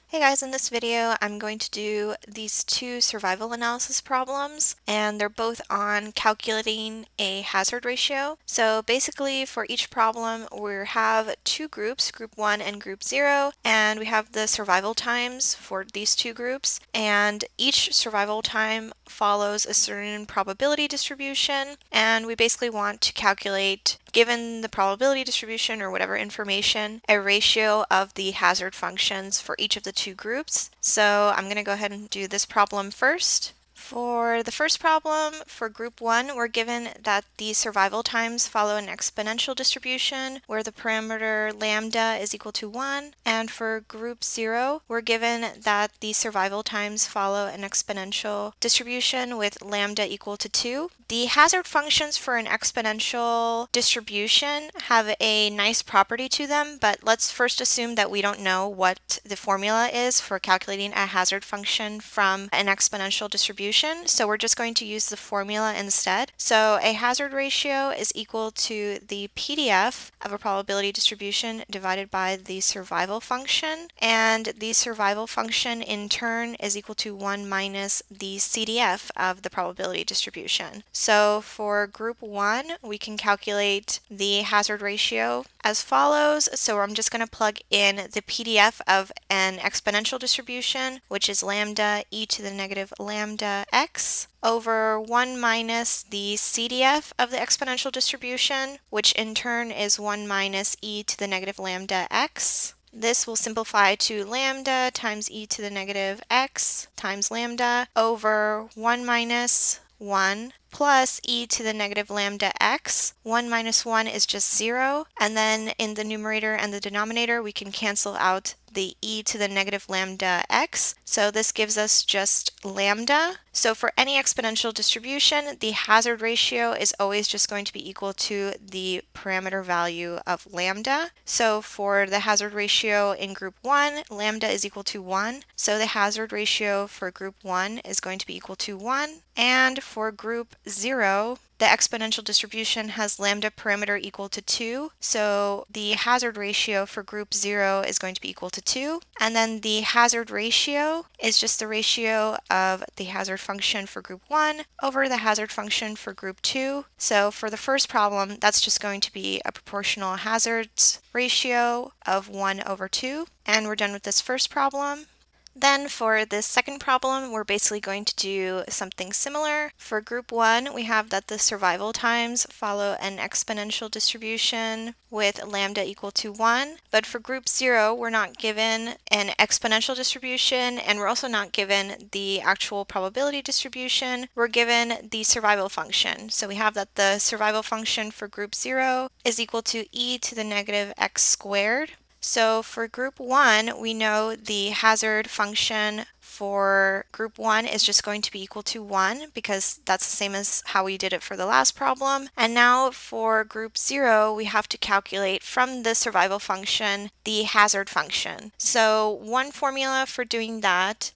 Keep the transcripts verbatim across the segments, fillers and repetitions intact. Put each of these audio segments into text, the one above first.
Hey guys, in this video I'm going to do these two survival analysis problems, and they're both on calculating a hazard ratio. So basically for each problem we have two groups, group one and group zero, and we have the survival times for these two groups, and each survival time follows a certain probability distribution, and we basically want to calculate, given the probability distribution or whatever information, a ratio of the hazard functions for each of the two groups. So I'm going to go ahead and do this problem first. For the first problem, for group one, we're given that the survival times follow an exponential distribution where the parameter lambda is equal to one. And for group zero, we're given that the survival times follow an exponential distribution with lambda equal to two. The hazard functions for an exponential distribution have a nice property to them, but let's first assume that we don't know what the formula is for calculating a hazard function from an exponential distribution. So we're just going to use the formula instead. So a hazard ratio is equal to the P D F of a probability distribution divided by the survival function, and the survival function in turn is equal to one minus the C D F of the probability distribution. So for group one, we can calculate the hazard ratio as follows. So I'm just going to plug in the P D F of an exponential distribution, which is lambda e to the negative lambda x, over one minus the C D F of the exponential distribution, which in turn is one minus e to the negative lambda x. This will simplify to lambda times e to the negative x times lambda over one minus one plus e to the negative lambda x. one minus one is just zero, and then in the numerator and the denominator we can cancel out the e to the negative lambda x, so this gives us just lambda. So for any exponential distribution, the hazard ratio is always just going to be equal to the parameter value of lambda. So for the hazard ratio in group one, lambda is equal to one, so the hazard ratio for group one is going to be equal to one, and for group zero, the exponential distribution has lambda parameter equal to two, so the hazard ratio for group zero is going to be equal to two, and then the hazard ratio is just the ratio of the hazard function for group one over the hazard function for group two. So for the first problem, that's just going to be a proportional hazards ratio of one over two, and we're done with this first problem. Then for this second problem, we're basically going to do something similar. For group one, we have that the survival times follow an exponential distribution with lambda equal to one. But for group zero, we're not given an exponential distribution, and we're also not given the actual probability distribution. We're given the survival function. So we have that the survival function for group zero is equal to e to the negative x squared. So for group one, we know the hazard function for group one is just going to be equal to one, because that's the same as how we did it for the last problem. And now for group zero, we have to calculate from the survival function the hazard function. So one formula for doing that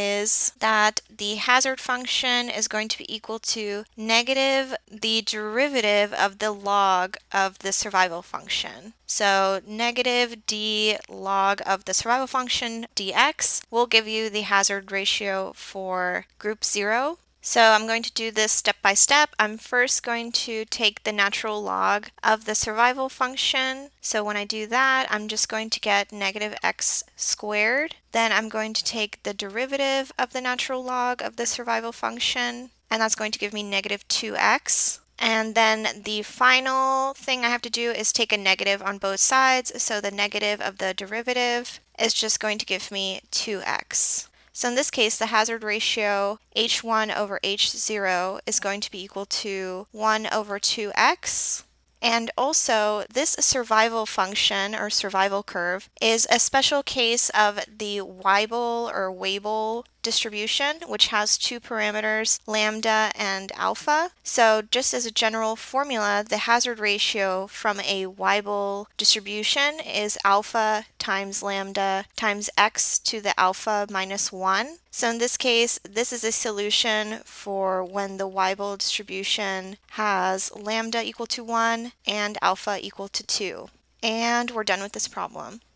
is that the hazard function is going to be equal to negative the derivative of the log of the survival function. So negative d log of the survival function dx will give you the hazard ratio for group zero. So I'm going to do this step by step. I'm first going to take the natural log of the survival function. So when I do that, I'm just going to get negative x squared. Then I'm going to take the derivative of the natural log of the survival function, and that's going to give me negative two x. And then the final thing I have to do is take a negative on both sides. So the negative of the derivative is just going to give me two x. So in this case, the hazard ratio h one over h zero is going to be equal to one over two x. And also, this survival function or survival curve is a special case of the weibull or weibull distribution, which has two parameters, lambda and alpha. So just as a general formula, the hazard ratio from a weibull distribution is alpha times lambda times x to the alpha minus one. So in this case, this is a solution for when the weibull distribution has lambda equal to one and alpha equal to two. And we're done with this problem.